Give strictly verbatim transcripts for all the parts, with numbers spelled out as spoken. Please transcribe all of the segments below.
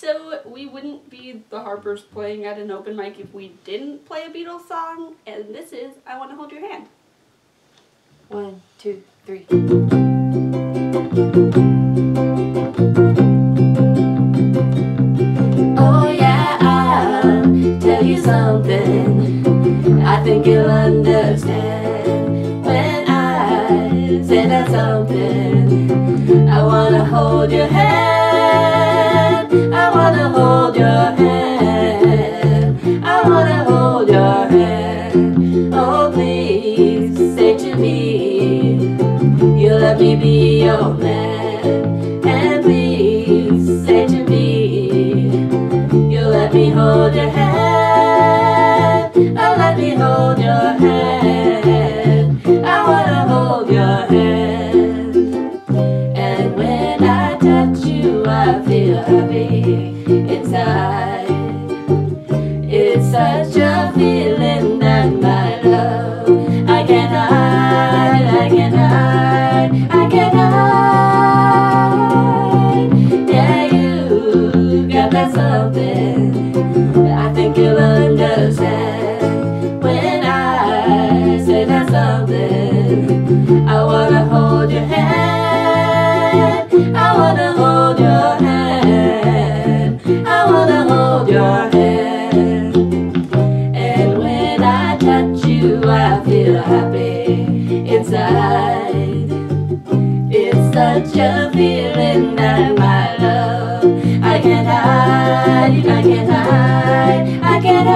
So we wouldn't be the Harpers playing at an open mic if we didn't play a Beatles song, and this is I Want to Hold Your Hand. One, two, three. Oh yeah, I'll tell you something I think you'll understand when I say that something. I wanna hold your hand, I wanna hold your hand, I wanna hold your hand. Oh please say to me, you'll let me be your man. And please say to me, you'll let me hold your hand. Oh, let me hold your hand. I wanna hold your hand. And when I touch you, I feel happy inside. It's such a feeling that my love I can't hide, I can't hide, I can't hide. Yeah, you got that something I think you'll understand when I say that something. I wanna hold your hand, I wanna hold your hand, I wanna hold your hand. And when I touch you, I feel happy inside. It's such a feeling that my love I can't hide, I can't hide, I can't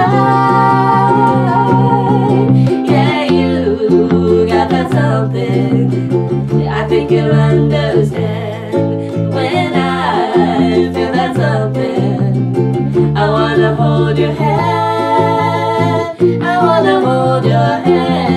hide. Yeah, you got that something I think you'll understand when I feel that something. I wanna hold your hand, I wanna hold your hand.